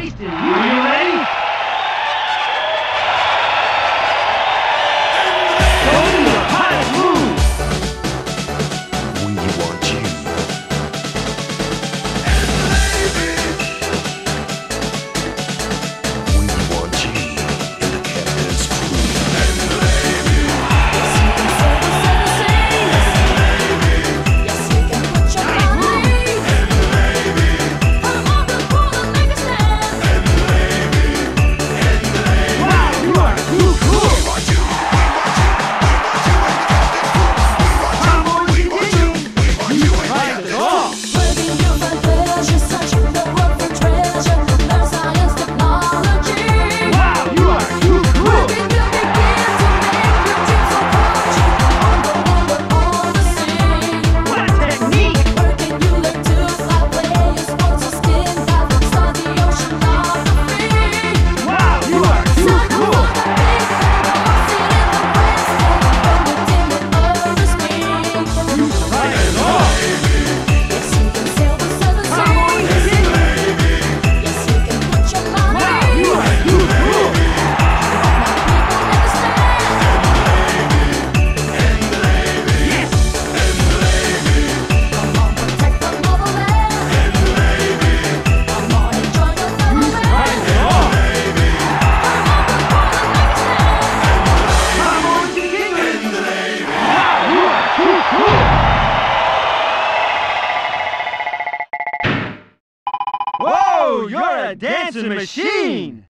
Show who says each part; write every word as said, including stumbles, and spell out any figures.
Speaker 1: taste it. Are you ready? Go to your highest move.
Speaker 2: We want you. We want you in the captain's crew.
Speaker 1: Whoa, you're a dancing machine!